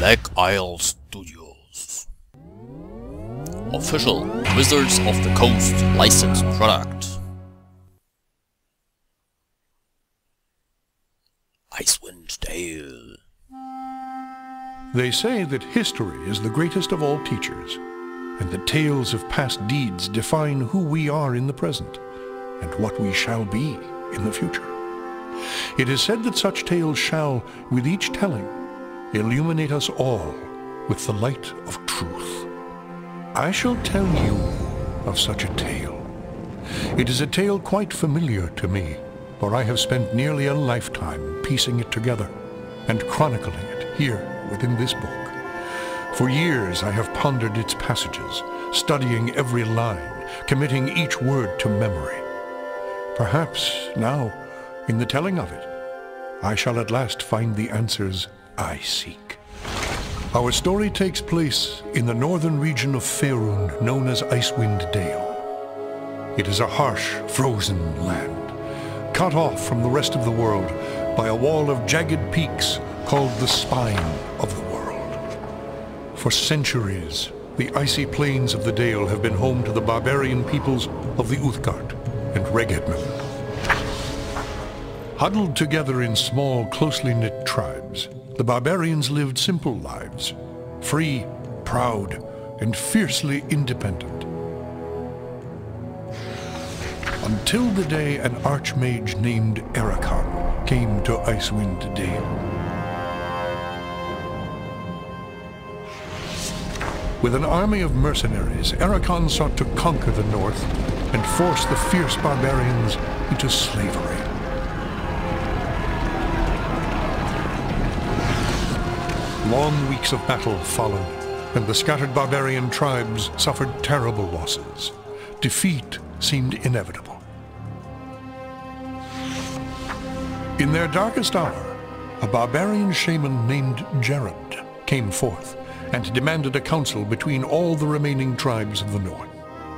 Black Isle Studios. Official Wizards of the Coast licensed product. Icewind Dale. They say that history is the greatest of all teachers, and that tales of past deeds define who we are in the present, and what we shall be in the future. It is said that such tales shall, with each telling, illuminate us all with the light of truth. I shall tell you of such a tale. It is a tale quite familiar to me, for I have spent nearly a lifetime piecing it together and chronicling it here within this book. For years I have pondered its passages, studying every line, committing each word to memory. Perhaps now, in the telling of it, I shall at last find the answers I seek. Our story takes place in the northern region of Faerun, known as Icewind Dale. It is a harsh, frozen land, cut off from the rest of the world by a wall of jagged peaks called the Spine of the World. For centuries, the icy plains of the Dale have been home to the barbarian peoples of the Uthgardt and Regedmund. Huddled together in small, closely knit tribes, the barbarians lived simple lives, free, proud, and fiercely independent. Until the day an archmage named Erakan came to Icewind Dale. With an army of mercenaries, Erakan sought to conquer the north and force the fierce barbarians into slavery. Long weeks of battle followed, and the scattered barbarian tribes suffered terrible losses. Defeat seemed inevitable. In their darkest hour, a barbarian shaman named Jared came forth and demanded a council between all the remaining tribes of the north.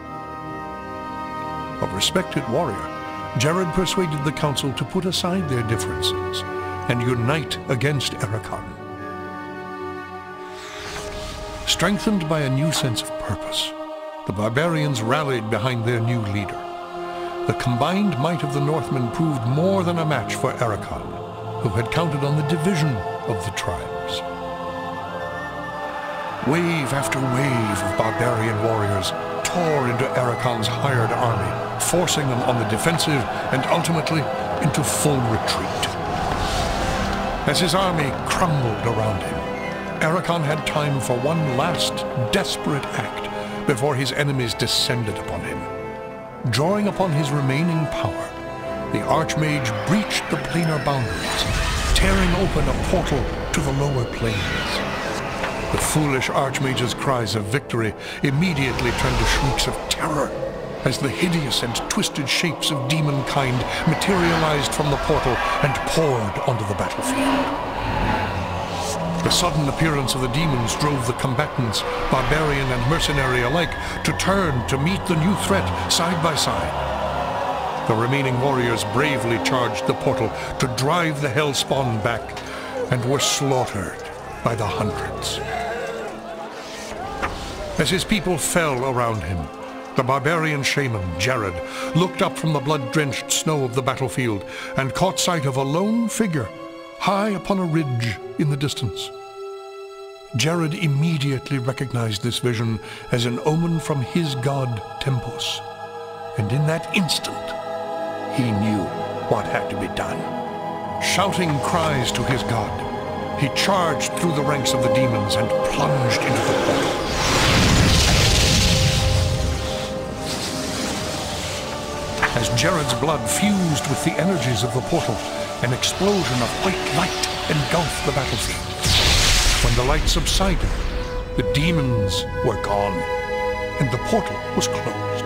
A respected warrior, Jared persuaded the council to put aside their differences and unite against Erakan. Strengthened by a new sense of purpose, the barbarians rallied behind their new leader. The combined might of the Northmen proved more than a match for Erakan, who had counted on the division of the tribes. Wave after wave of barbarian warriors tore into Erakan's hired army, forcing them on the defensive and ultimately into full retreat. As his army crumbled around him, Erakan had time for one last desperate act before his enemies descended upon him. Drawing upon his remaining power, the Archmage breached the planar boundaries, tearing open a portal to the lower planes. The foolish Archmage's cries of victory immediately turned to shrieks of terror as the hideous and twisted shapes of demonkind materialized from the portal and poured onto the battlefield. The sudden appearance of the demons drove the combatants, barbarian and mercenary alike, to turn to meet the new threat side by side. The remaining warriors bravely charged the portal to drive the Hellspawn back, and were slaughtered by the hundreds. As his people fell around him, the barbarian shaman, Jared, looked up from the blood-drenched snow of the battlefield and caught sight of a lone figure high upon a ridge in the distance. Jared immediately recognized this vision as an omen from his god Tempus, and in that instant, he knew what had to be done. Shouting cries to his god, he charged through the ranks of the demons and plunged into the portal. As Jared's blood fused with the energies of the portal, an explosion of white light engulfed the battlefield. When the light subsided, the demons were gone, and the portal was closed.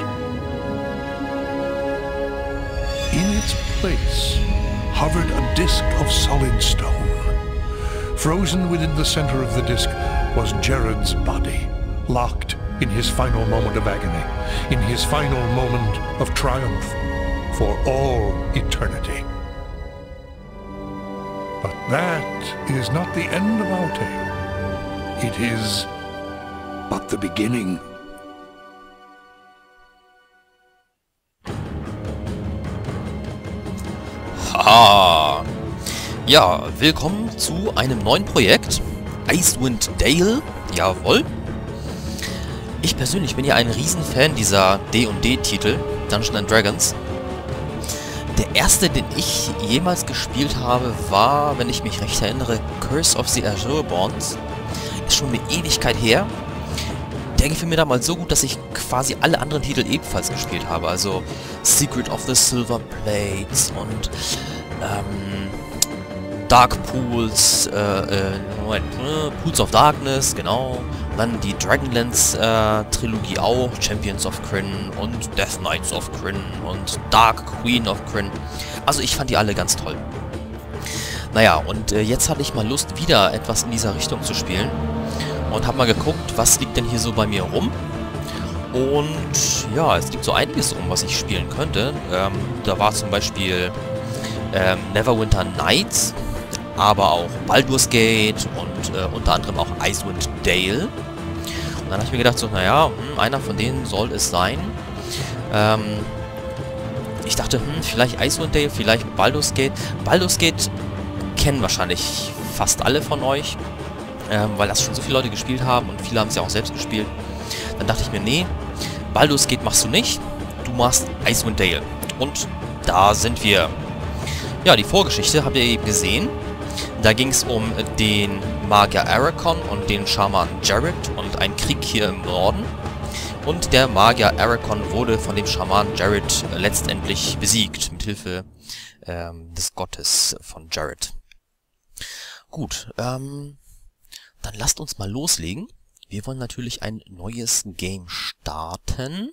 In its place hovered a disk of solid stone. Frozen within the center of the disk was Jared's body, locked in his final moment of agony, in his final moment of triumph for all eternity. But that is not the end of our tale. It is but the beginning. Haha. Ja, willkommen zu einem neuen Projekt. Icewind Dale. Jawohl. Ich persönlich bin ja ein Riesenfan dieser D&D-Titel, Dungeons & Dragons. Der erste, den ich jemals gespielt habe, war, wenn ich mich recht erinnere, Curse of the Azureborn. Ist schon eine Ewigkeit her. Der gefiel mir damals so gut, dass ich quasi alle anderen Titel ebenfalls gespielt habe. Also Secret of the Silver Plates und Dark Pools, Pools of Darkness, genau. Und dann die Dragonlance Trilogie auch, Champions of Krynn und Death Knights of Krynn und Dark Queen of Krynn. Also ich fand die alle ganz toll. Naja, und jetzt hatte ich mal Lust, wieder etwas in dieser Richtung zu spielen. Und habe mal geguckt, was liegt denn hier so bei mir rum. Und ja, es gibt so einiges rum, was ich spielen könnte. Da war zum Beispiel Neverwinter Nights, aber auch Baldur's Gate und unter anderem auch Icewind Dale. Und dann habe ich mir gedacht, so, naja, einer von denen soll es sein. Ich dachte, vielleicht Icewind Dale, vielleicht Baldur's Gate. Baldur's Gate kennen wahrscheinlich fast alle von euch, weil das schon so viele Leute gespielt haben und viele haben es ja auch selbst gespielt. Dann dachte ich mir, nee, Baldur's Gate machst du nicht, du machst Icewind Dale. Und da sind wir. Ja, die Vorgeschichte habt ihr eben gesehen. Da ging es um den Magier Arakon und den Schaman Jared und einen Krieg hier im Norden. Und der Magier Arakon wurde von dem Schaman Jared letztendlich besiegt, mit Hilfe des Gottes von Jared. Gut, dann lasst uns mal loslegen. Wir wollen natürlich ein neues Game starten.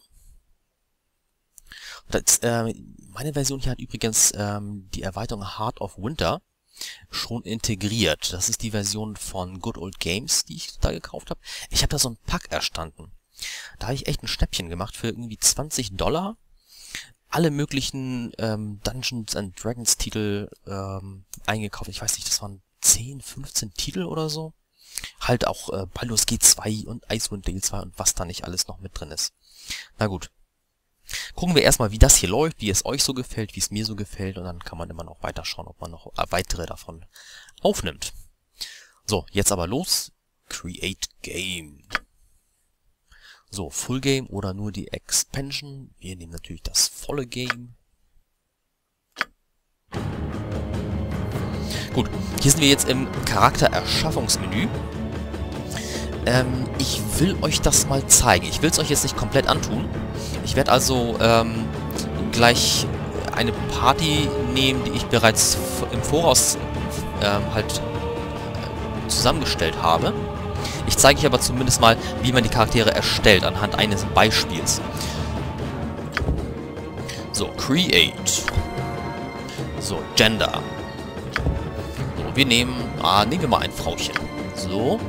Das, meine Version hier hat übrigens die Erweiterung Heart of Winter schon integriert. Das ist die Version von Good Old Games, die ich da gekauft habe. Ich habe da so einen Pack erstanden. Da habe ich echt ein Schnäppchen gemacht für irgendwie $20. Alle möglichen Dungeons & Dragons Titel eingekauft. Ich weiß nicht, das waren 10, 15 Titel oder so. Halt auch Baldur's Gate 2 und Icewind Dale 2 und was da nicht alles noch mit drin ist. Na gut. Gucken wir erstmal, wie das hier läuft, wie es euch so gefällt, wie es mir so gefällt und dann kann man immer noch weiterschauen, ob man noch weitere davon aufnimmt. So, jetzt aber los. Create Game. So, Full Game oder nur die Expansion. Wir nehmen natürlich das volle Game. Gut, hier sind wir jetzt im Charaktererschaffungsmenü. Ich will euch das mal zeigen. Ich will es euch jetzt nicht komplett antun. Ich werde also gleich eine Party nehmen, die ich bereits im Voraus zusammengestellt habe. Ich zeige euch aber zumindest mal, wie man die Charaktere erstellt, anhand eines Beispiels. So, Create. So, Gender. So, wir nehmen wir mal ein Frauchen. So.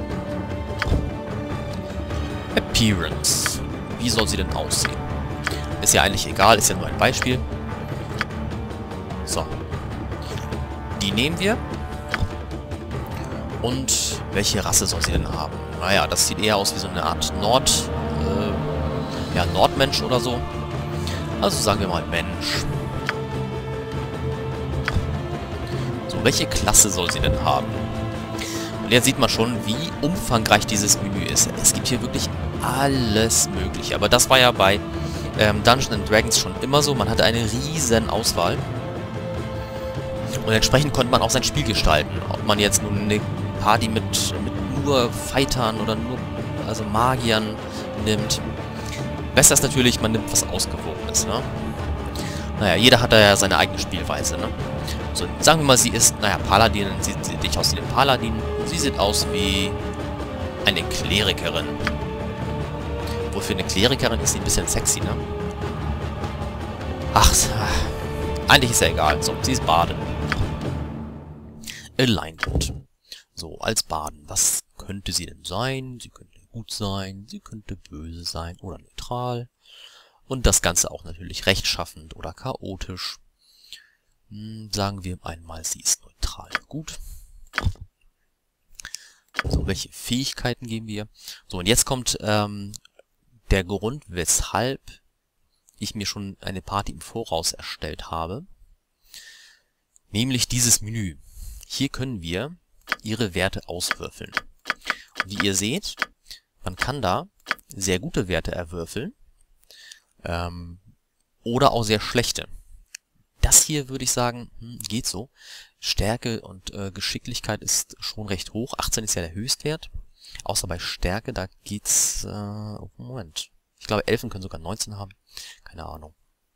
Appearance. Wie soll sie denn aussehen? Ist ja eigentlich egal, ist ja nur ein Beispiel. So. Die nehmen wir. Und welche Rasse soll sie denn haben? Naja, das sieht eher aus wie so eine Art Nordmensch oder so. Also sagen wir mal Mensch. So, welche Klasse soll sie denn haben? Und jetzt sieht man schon, wie umfangreich dieses Menü ist. Es gibt hier wirklich alles Mögliche. Aber das war ja bei Dungeons & Dragons schon immer so. Man hatte eine riesen Auswahl. Und entsprechend konnte man auch sein Spiel gestalten. Ob man jetzt nun eine Party mit nur Fightern oder nur Magiern nimmt. Besser ist natürlich, man nimmt was Ausgewogenes, ne? Naja, jeder hat da ja seine eigene Spielweise, ne? So, sagen wir mal, sie ist, Paladin, sie sieht nicht aus wie eine Paladin. Sie sieht aus wie eine Klerikerin. Wohl für eine Klerikerin ist sie ein bisschen sexy, ne? Ach, eigentlich ist ja egal. So, sie ist Bade. Alignment. So, als Baden. Was könnte sie denn sein? Sie könnte gut sein, sie könnte böse sein oder neutral. Und das Ganze auch natürlich rechtschaffend oder chaotisch. Sagen wir einmal, sie ist neutral. Gut. So, welche Fähigkeiten geben wir? So, und jetzt kommt der Grund, weshalb ich mir schon eine Party im Voraus erstellt habe. Nämlich dieses Menü. Hier können wir ihre Werte auswürfeln. Und wie ihr seht, man kann da sehr gute Werte erwürfeln oder auch sehr schlechte. Das hier würde ich sagen, geht so. Stärke und Geschicklichkeit ist schon recht hoch. 18 ist ja der Höchstwert. Außer bei Stärke, da geht's... Moment. Ich glaube, Elfen können sogar 19 haben. Keine Ahnung.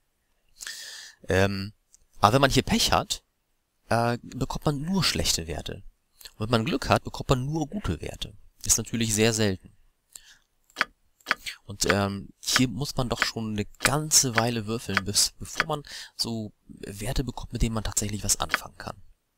Aber wenn man hier Pech hat, bekommt man nur schlechte Werte. Und wenn man Glück hat, bekommt man nur gute Werte. Ist natürlich sehr selten. Und hier muss man doch schon eine ganze Weile würfeln, bevor man so Werte bekommt, mit denen man tatsächlich was anfangen kann.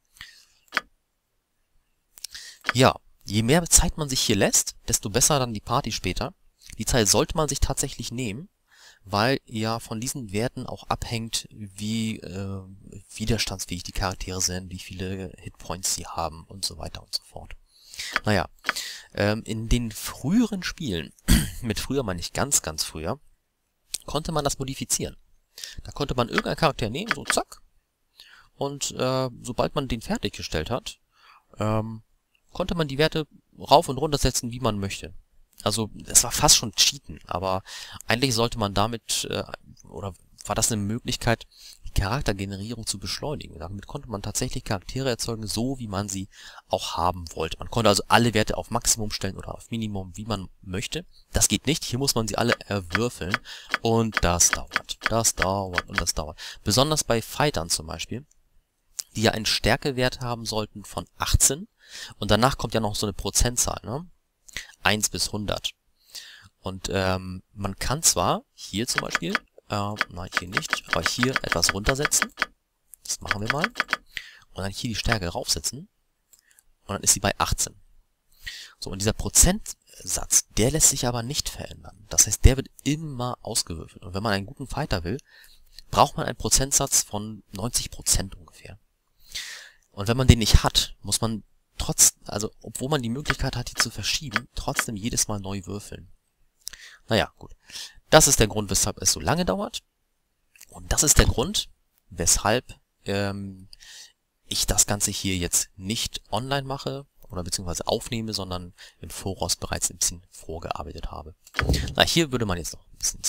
Ja, je mehr Zeit man sich hier lässt, desto besser dann die Party später. Die Zeit sollte man sich tatsächlich nehmen, weil ja von diesen Werten auch abhängt, wie widerstandsfähig die Charaktere sind, wie viele Hitpoints sie haben und so weiter und so fort. Naja, in den früheren Spielen, mit früher meine ich ganz, ganz früher, konnte man das modifizieren. Da konnte man irgendeinen Charakter nehmen, so zack, und sobald man den fertiggestellt hat, konnte man die Werte rauf und runter setzen, wie man möchte. Also es war fast schon Cheaten, aber eigentlich sollte man damit, oder war das eine Möglichkeit, die Charaktergenerierung zu beschleunigen. Damit konnte man tatsächlich Charaktere erzeugen, so wie man sie auch haben wollte. Man konnte also alle Werte auf Maximum stellen oder auf Minimum, wie man möchte. Das geht nicht, hier muss man sie alle erwürfeln und das dauert. Das dauert und das dauert. Besonders bei Fightern zum Beispiel, die ja einen Stärkewert haben sollten von 18 und danach kommt ja noch so eine Prozentzahl, ne? 1 bis 100. Und man kann zwar hier zum Beispiel, nein, hier nicht, aber hier etwas runtersetzen. Das machen wir mal. Und dann hier die Stärke raufsetzen. Und dann ist sie bei 18. So, und dieser Prozentsatz, der lässt sich aber nicht verändern. Das heißt, der wird immer ausgewürfelt. Und wenn man einen guten Fighter will, braucht man einen Prozentsatz von 90% ungefähr. Und wenn man den nicht hat, muss man also obwohl man die Möglichkeit hat, die zu verschieben, trotzdem jedes Mal neu würfeln. Naja, gut. Das ist der Grund, weshalb es so lange dauert. Und das ist der Grund, weshalb ich das Ganze hier jetzt nicht online mache oder beziehungsweise aufnehme, sondern im Voraus bereits ein bisschen vorgearbeitet habe. Na, hier würde man jetzt noch ein bisschen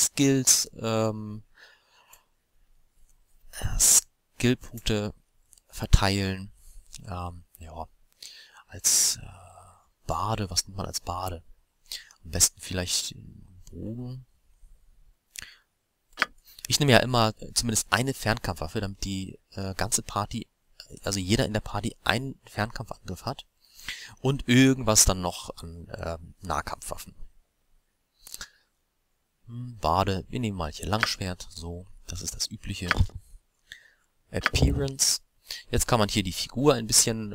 Skillpunkte verteilen. Ja, als Bade, was nimmt man als Bade? Am besten vielleicht einen Bogen. Ich nehme ja immer zumindest eine Fernkampfwaffe, damit die ganze Party, also jeder in der Party einen Fernkampfangriff hat. Und irgendwas dann noch an Nahkampfwaffen. Bade, wir nehmen mal hier Langschwert, so, das ist das übliche. Appearance. Jetzt kann man hier die Figur ein bisschen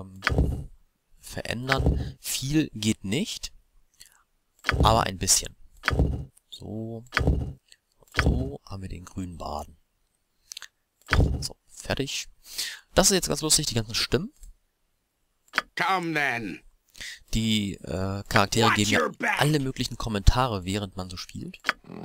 verändern. Viel geht nicht, aber ein bisschen. So, so haben wir den grünen Baden. So, fertig. Das ist jetzt ganz lustig, die ganzen Stimmen. Come then. Die Charaktere geben ja alle möglichen Kommentare, während man so spielt.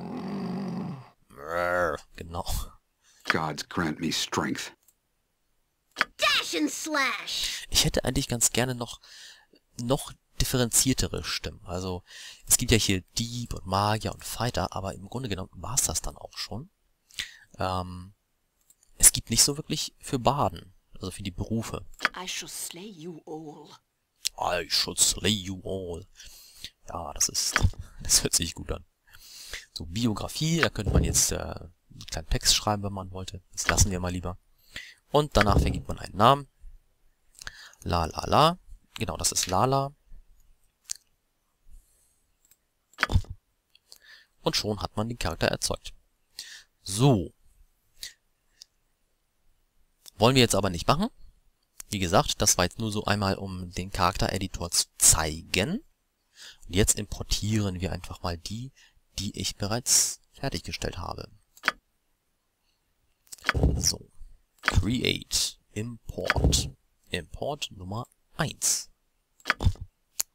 Genau. Gods grant me strength. Dash and slash. Ich hätte eigentlich ganz gerne noch differenziertere Stimmen. Also es gibt ja hier Dieb und Magier und Fighter, aber im Grunde genommen war es das dann auch schon. Es gibt nicht so wirklich für Baden, also für die Berufe. I shall slay you all. I should slay you all. Ja, das hört sich gut an. So, Biografie, da könnte man jetzt einen kleinen Text schreiben, wenn man wollte. Das lassen wir mal lieber. Und danach vergibt man einen Namen. La. Genau, das ist Lala. Und schon hat man den Charakter erzeugt. So. Wollen wir jetzt aber nicht machen. Wie gesagt, das war jetzt nur so einmal, um den Charaktereditor zu zeigen. Und jetzt importieren wir einfach mal die ich bereits fertiggestellt habe. So. Create. Import. Import Nummer 1.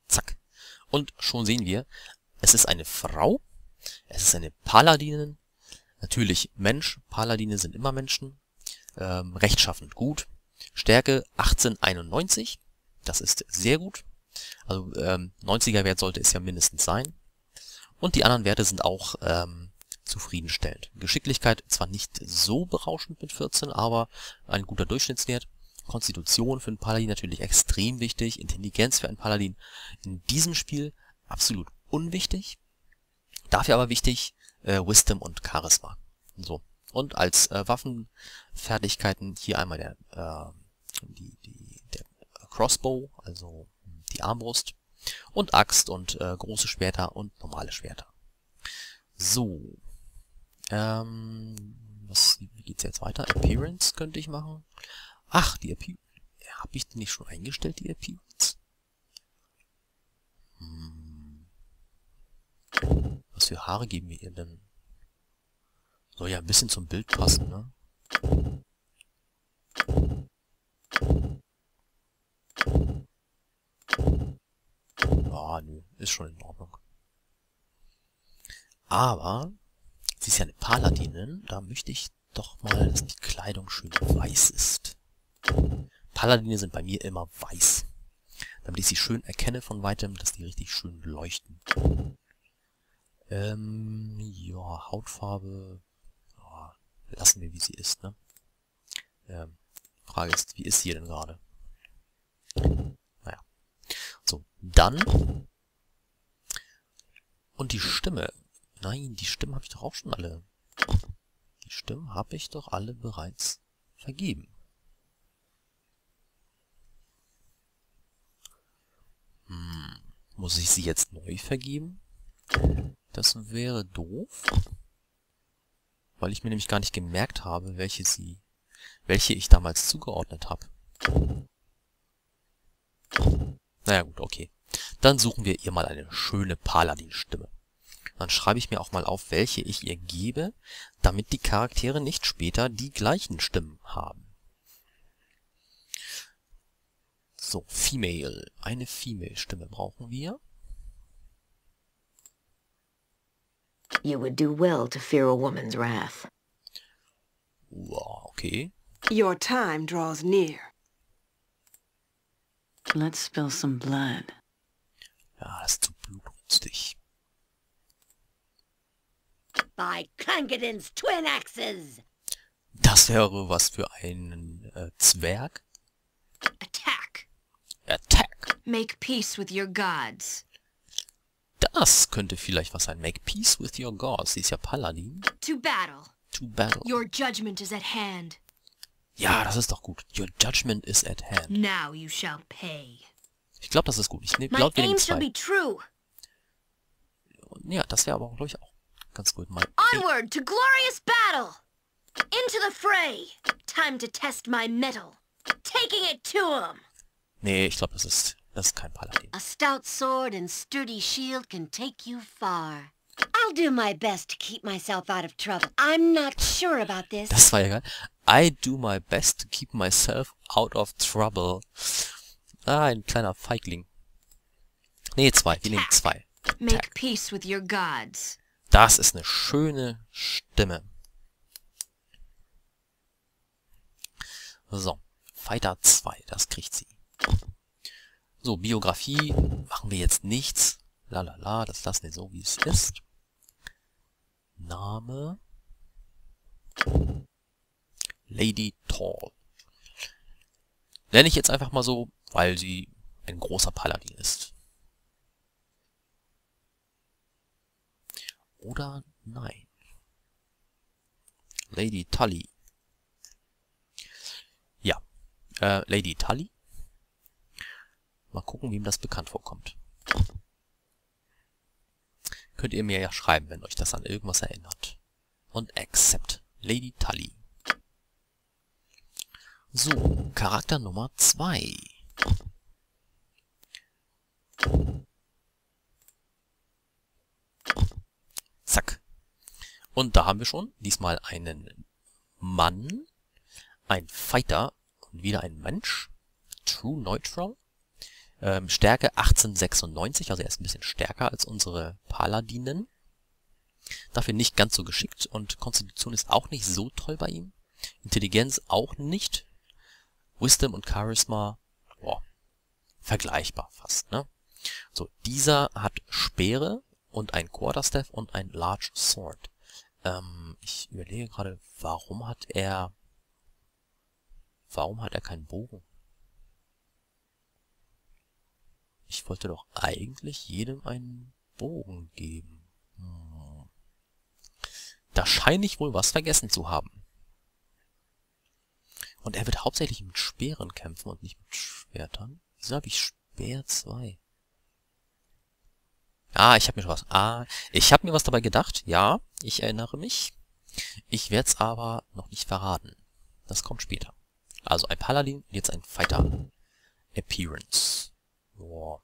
schon sehen wir, es ist eine Frau, es ist eine Paladinin, natürlich Mensch, Paladine sind immer Menschen, rechtschaffend gut, Stärke 1891, das ist sehr gut, also 90er Wert sollte es ja mindestens sein, und die anderen Werte sind auch zufriedenstellend. Geschicklichkeit zwar nicht so berauschend mit 14, aber ein guter Durchschnittswert. Konstitution für einen Paladin natürlich extrem wichtig, Intelligenz für einen Paladin in diesem Spiel absolut unwichtig, dafür aber wichtig Wisdom und Charisma. So. Und als Waffenfertigkeiten hier einmal der Crossbow, also die Armbrust, und Axt und große Schwerter und normale Schwerter. So. Wie geht's jetzt weiter? Appearance könnte ich machen. Ach, die Appearance. Habe ich die nicht schon eingestellt, die Appearance? Was für Haare geben wir ihr denn? Soll ja ein bisschen zum Bild passen, ne? Ah, nö, ist schon in Ordnung. Aber, sie ist ja eine Paladinin, da möchte ich doch mal, dass die Kleidung schön weiß ist. Paladine sind bei mir immer weiß. Damit ich sie schön erkenne von weitem, dass die richtig schön leuchten. Ja, Hautfarbe, ja, lassen wir wie sie ist, ne? Frage ist, wie ist sie denn gerade? Naja. So, dann. Und die Stimme. Nein, die Stimmen habe ich doch auch schon alle. Die Stimmen habe ich doch alle bereits vergeben. Muss ich sie jetzt neu vergeben? Das wäre doof. Weil ich mir nämlich gar nicht gemerkt habe, welche ich damals zugeordnet habe. Naja gut, okay. Dann suchen wir ihr mal eine schöne Paladin-Stimme. Dann schreibe ich mir auch mal auf, welche ich ihr gebe, damit die Charaktere nicht später die gleichen Stimmen haben. So, Female. Eine Female-Stimme brauchen wir. You would do well to fear a woman's wrath. Wow, okay. Your time draws near. Let's spill some blood. Ja, das ist zu blutrünstig. By Clangeddin's twin axes! Das wäre was für einen Zwerg. Attack! Attack! Make peace with your gods. Das könnte vielleicht was sein. Make peace with your gods. Sie ist ja Paladin. To battle! To battle. Your judgment is at hand. Ja, das ist doch gut. Your judgment is at hand. Now you shall pay. Ich glaube, das ist gut. Ich My glaube, wir nehmen aim shall 2. be true. Ja, das wäre aber auch, glaube ich, auch ganz gut. Mal. Onward to glorious battle! Into the fray! Time to test my mettle. Taking it to 'em! Nee, ich glaube, das ist kein Paladin. A stout sword and sturdy shield can take you far. I'll do my best to keep myself out of trouble. I'm not sure about this. Das war ja geil. I do my best to keep myself out of trouble. Ah, ein kleiner Feigling. Nee, 2. Wir nehmen 2. Make peace with your gods. Das ist eine schöne Stimme. So, Fighter 2, das kriegt sie. So, Biografie machen wir jetzt nichts. Lalala, das lassen wir so, wie es ist. Name. Lady Tall. Nenne ich jetzt einfach mal so, weil sie ein großer Paladin ist. Oder nein. Lady Tully. Ja, Lady Tully. Mal gucken, wem das bekannt vorkommt. Könnt ihr mir ja schreiben, wenn euch das an irgendwas erinnert. Und Accept. Lady Tully. So, Charakter Nummer 2. Zack. Und da haben wir schon diesmal einen Mann, ein Fighter und wieder ein Mensch. True Neutral. Stärke 1896, also er ist ein bisschen stärker als unsere Paladinen. Dafür nicht ganz so geschickt und Konstitution ist auch nicht so toll bei ihm. Intelligenz auch nicht. Wisdom und Charisma, boah, vergleichbar fast, ne? So, dieser hat Speere und ein Quarterstaff und ein Large Sword. Ich überlege gerade, warum hat er keinen Bogen? Ich wollte doch eigentlich jedem einen Bogen geben. Da scheine ich wohl was vergessen zu haben. Und er wird hauptsächlich mit Speeren kämpfen und nicht mit Schwertern. Wieso habe ich Speer 2? Ich habe mir was dabei gedacht. Ja, ich erinnere mich. Ich werde es aber noch nicht verraten. Das kommt später. Also ein Paladin und jetzt ein Fighter. Appearance. Boah.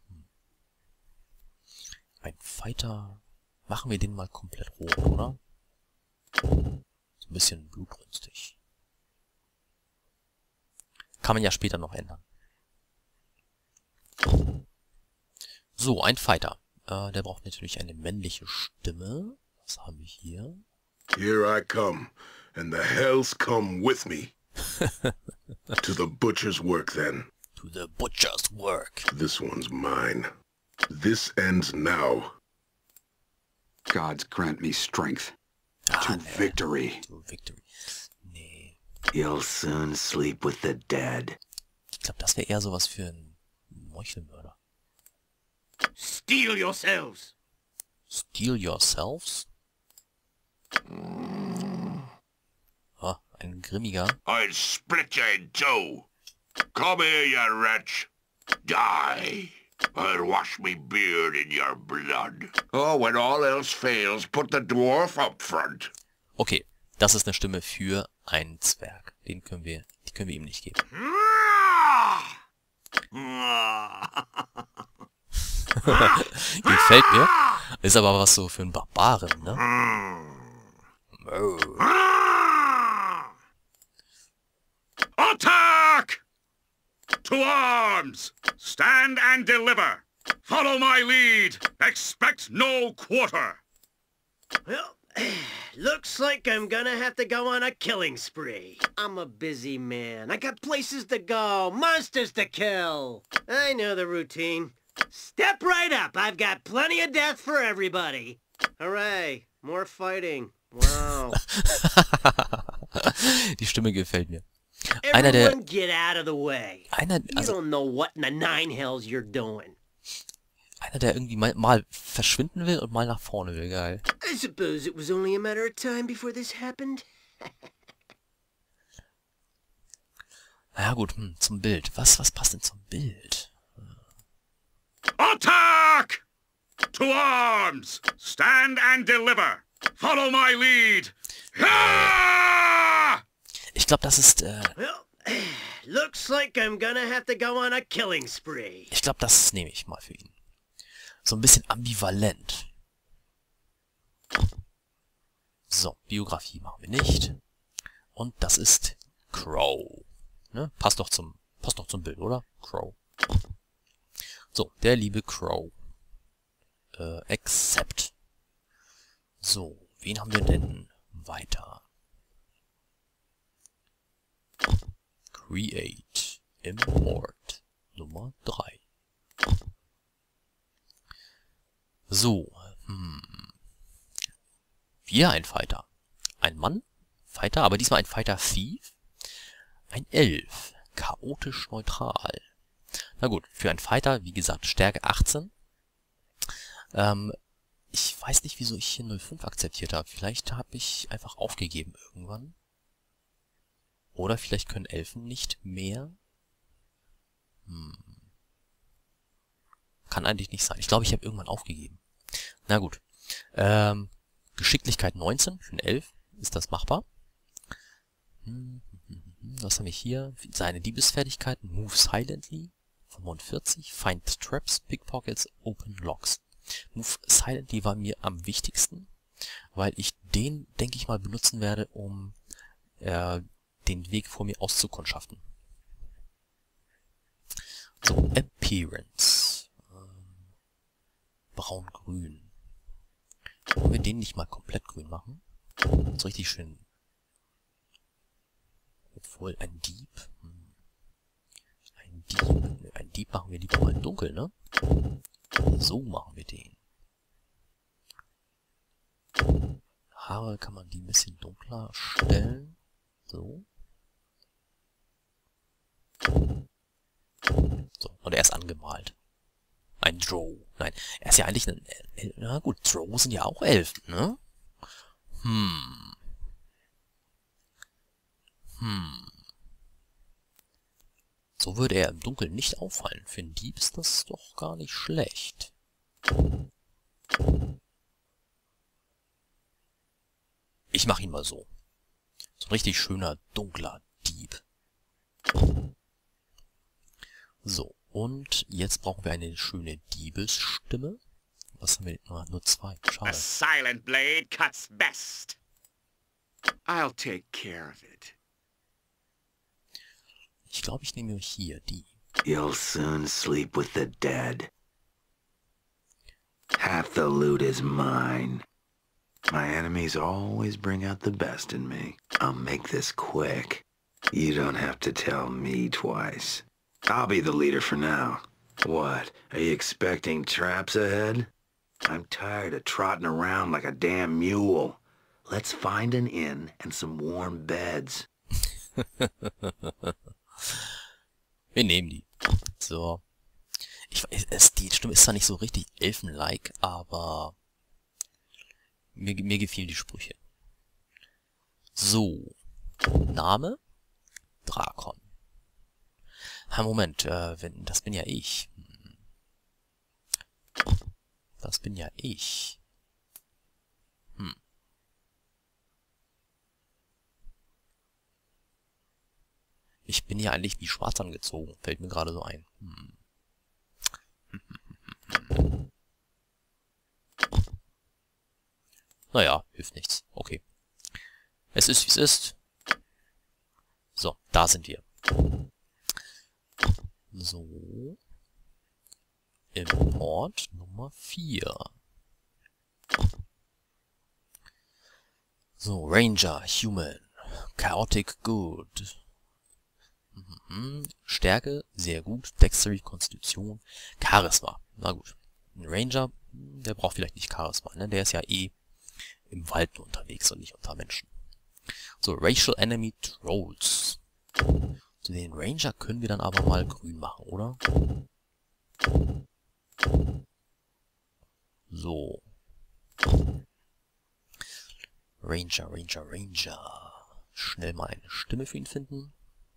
Ein Fighter. Machen wir den mal komplett rot, oder? So ein bisschen blutrünstig. Kann man ja später noch ändern. So, ein Fighter. Der braucht natürlich eine männliche Stimme. Was haben wir hier? Here I come, and the hells come with me. To the butcher's work, then. To the butcher's work. This one's mine. This ends now. Gods grant me strength. To victory. To victory. Nee. You'll soon sleep with the dead. Ich glaube, das wäre eher sowas für einen Meuchelmörder. Steel yourselves! Steel yourselves? Ein grimmiger. I'll split you in two. Come here, you wretch. Die. I'll wash me beard in your blood. Oh, when all else fails, put the dwarf up front. Okay, das ist eine Stimme für einen Zwerg. Die können wir ihm nicht geben. Gefällt mir. Ist aber was so für einen Barbaren, ne? Attack! To arms! Stand and deliver! Follow my lead! Expect no quarter! Well, looks like I'm gonna have to go on a killing spree. I'm a busy man. I got places to go, monsters to kill. I know the routine. Step right up. I've got plenty of death for everybody. Hooray. More fighting. Wow. Die Stimme gefällt mir. Everyone get out of the way. You don't know what in the nine hells you're doing. Einer, der irgendwie mal verschwinden will und mal nach vorne will. Geil. I suppose it was only a matter of time before this happened. Na ja, gut, zum Bild. Was passt denn zum Bild? Attack! To arms! Stand and deliver! Follow my lead! Ich glaube, das ist, Well, looks like I'm gonna have to go on a killing spree. Ich glaube, das nehme ich mal für ihn. So ein bisschen ambivalent. So, Biografie machen wir nicht. Und das ist Crow. Ne? Passt doch zum Bild, oder? Crow. So, der liebe Crow. Accept. So, wen haben wir denn weiter? Create. Import. Nummer 3. So, wieder ein Fighter. Ein Mann, Fighter, aber diesmal ein Fighter Thief. Ein Elf, chaotisch neutral. Na gut, für einen Fighter, wie gesagt, Stärke 18. Ich weiß nicht, wieso ich hier 05 akzeptiert habe. Vielleicht habe ich einfach aufgegeben irgendwann. Oder vielleicht können Elfen nicht mehr. Kann eigentlich nicht sein. Ich glaube, ich habe irgendwann aufgegeben. Na gut. Geschicklichkeit 19 für einen Elf. Ist das machbar? Was haben wir hier? Seine Diebesfertigkeiten. Move silently. 45. Find traps, pickpockets, open locks. Move silently war mir am wichtigsten, weil ich den, denke ich mal, benutzen werde, um den Weg vor mir auszukundschaften. So, Appearance. Braun-grün. Wollen wir den nicht mal komplett grün machen? So richtig schön. Obwohl, ein Dieb. Ein Dieb machen wir lieber mal dunkel, ne? So machen wir den. Haare kann man die ein bisschen dunkler stellen. So. So, und er ist angemalt. Ein Drow. Nein, er ist ja eigentlich ein... Na gut, Drow sind ja auch Elfen, ne? So würde er im Dunkeln nicht auffallen. Für einen Dieb ist das doch gar nicht schlecht. Ich mache ihn mal so. So ein richtig schöner, dunkler Dieb. So, und jetzt brauchen wir eine schöne Diebesstimme. Was haben wir? Nur zwei. Schade. A silent blade cuts best. I'll take care of it. Ich glaube, ich nehme hier die. You'll soon sleep with the dead. Half the loot is mine. My enemies always bring out the best in me. I'll make this quick. You don't have to tell me twice. I'll be the leader for now. What? Are you expecting traps ahead? I'm tired of trotting around like a damn mule. Let's find an inn and some warm beds. Wir nehmen die. So. Die Stimme ist zwar nicht so richtig elfen-like, aber mir gefielen die Sprüche. So. Name? Drakon. Moment, das bin ja ich. Das bin ja ich. Ich bin ja eigentlich wie schwarz angezogen. Fällt mir gerade so ein. Naja, hilft nichts. Okay. Es ist, wie es ist. So, da sind wir. So. Import Nummer 4. So, Ranger, Human. Chaotic Good. Stärke, sehr gut. Dexterity, Konstitution. Charisma. Na gut. Ein Ranger, der braucht vielleicht nicht Charisma, ne? Der ist ja eh im Wald unterwegs und nicht unter Menschen. So, Racial Enemy Trolls. So, den Ranger können wir dann aber mal grün machen, oder? So. Ranger. Schnell mal eine Stimme für ihn finden.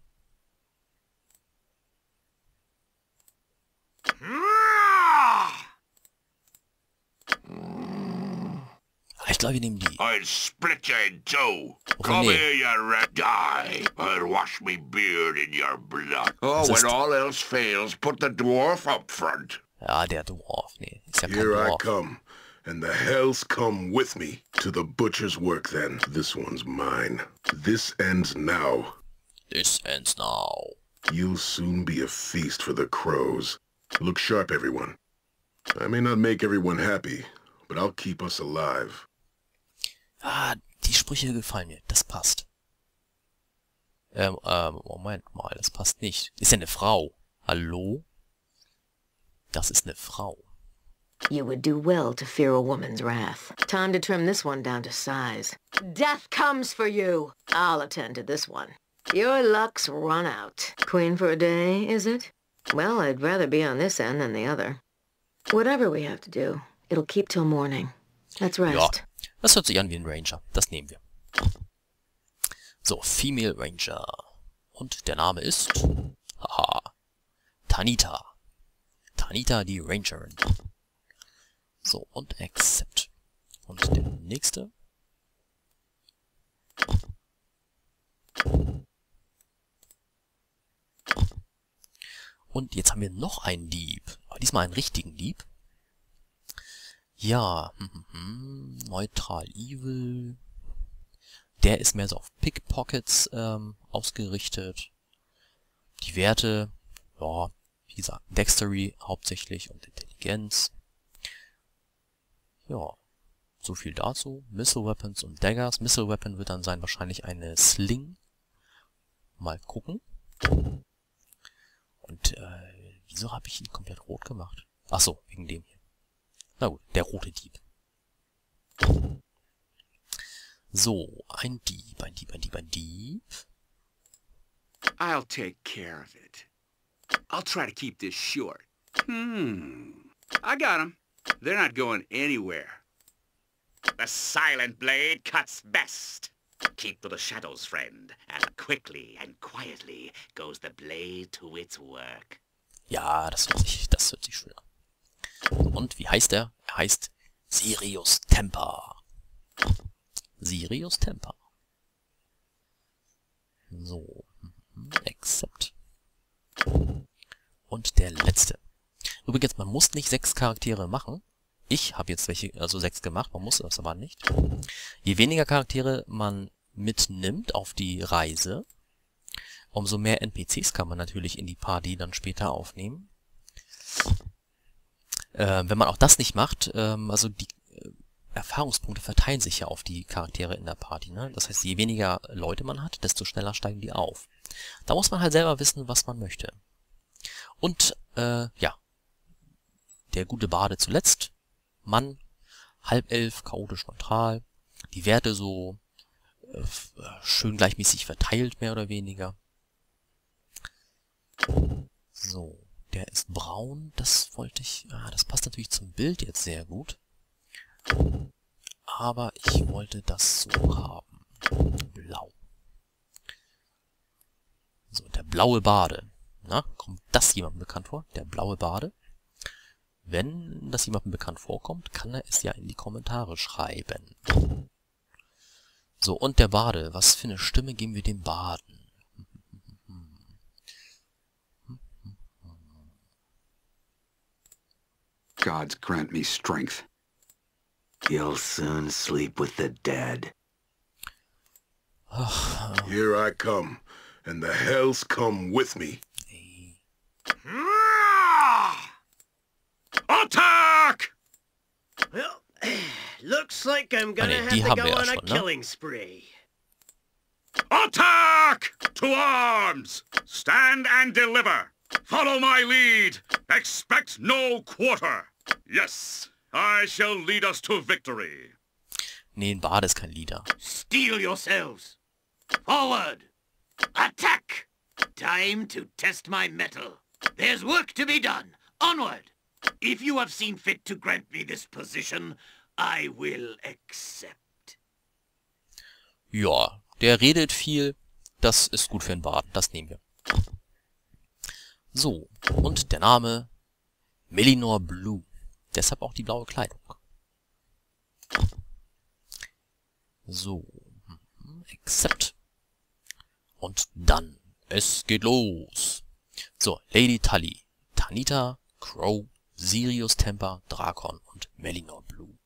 Ich glaube, wir nehmen die. I'll split you in two. Oh, Come nee. here, you rat. Die. I'll wash me beard in your blood. Oh, Was when ist- all else fails, put the dwarf up front. Ja, der Dwarf. Nee, ist ja kein Here I Dwarf. come, and the hells come with me. To the butcher's work, then. This one's mine. This ends now. This ends now. You'll soon be a feast for the crows. Look sharp, everyone. I may not make everyone happy, but I'll keep us alive. Ah, die Sprüche gefallen mir. Das passt. Moment mal, das passt nicht. Ist ja eine Frau. Hallo? Das ist eine Frau. You would do well to fear a woman's wrath. Time to trim this one down to size. Death comes for you. I'll attend to this one. Your luck's run out. Queen for a day, is it? Well, I'd rather be on this end than the other. Whatever we have to do, it'll keep till morning. Let's rest. Ja, das hört sich an wie ein Ranger. Das nehmen wir. So, Female Ranger. Und der Name ist... Haha. Tanita. Tanita, die Rangerin. So, und Accept. Und der nächste. Und jetzt haben wir noch einen Dieb. Aber diesmal einen richtigen Dieb. Ja, Neutral Evil. Der ist mehr so auf Pickpockets ausgerichtet. Die Werte, ja, wie Wie gesagt, Dexterity hauptsächlich und Intelligenz. Ja, so viel dazu. Missile Weapons und Daggers. Missile Weapon wird dann sein wahrscheinlich eine Sling. Mal gucken. Und wieso habe ich ihn komplett rot gemacht? Ach so, wegen dem hier. Na gut, der rote Dieb. So, ein Dieb, ein Dieb, ein Dieb, ein Dieb. I'll take care of it. I'll try to keep this short. I got 'em. They're not going anywhere. The silent blade cuts best. Keep to the shadows, friend, and quickly and quietly goes the blade to its work. Ja, das hört sich schön an. Und wie heißt er? Er heißt Sirius Temper. Sirius Temper. So. Accept. Und der letzte. Übrigens, man muss nicht 6 Charaktere machen. Ich habe jetzt welche, also 6 gemacht, man muss das aber nicht. Je weniger Charaktere man mitnimmt auf die Reise, umso mehr NPCs kann man natürlich in die Party dann später aufnehmen. Wenn man auch das nicht macht, also die Erfahrungspunkte verteilen sich ja auf die Charaktere in der Party, ne? Das heißt, je weniger Leute man hat, desto schneller steigen die auf. Da muss man halt selber wissen, was man möchte. Und, ja, der gute Bade zuletzt. Mann, halb elf, chaotisch neutral. Die Werte so schön gleichmäßig verteilt, mehr oder weniger. So, der ist braun. Das wollte ich... das passt natürlich zum Bild jetzt sehr gut. Aber ich wollte das so haben. Blau. So, der blaue Bade. Na, kommt das jemandem bekannt vor? Der blaue Bade? Wenn das jemandem bekannt vorkommt, kann er es ja in die Kommentare schreiben. So, und der Bade. Was für eine Stimme geben wir dem Baden? Gods grant me strength. You'll soon sleep with the dead. Here I come, and the hells come with me. Attack! Well, looks like I'm gonna have to go on a killing spree. Attack! To arms! Stand and deliver! Follow my lead! Expect no quarter! Yes, I shall lead us to victory. Nee, ein Bade ist kein Leader. Steel yourselves! Forward! Attack! Time to test my mettle. There's work to be done. Onward! If you have seen fit to grant me this position, I will accept. Ja, der redet viel. Das ist gut für einen Baden. Das nehmen wir. So, und der Name Melinor Blue. Deshalb auch die blaue Kleidung. So, accept. Und dann, es geht los. So, Lady Tully, Tanita, Crow, Sirius Temper, Drakon und Melinor Blue.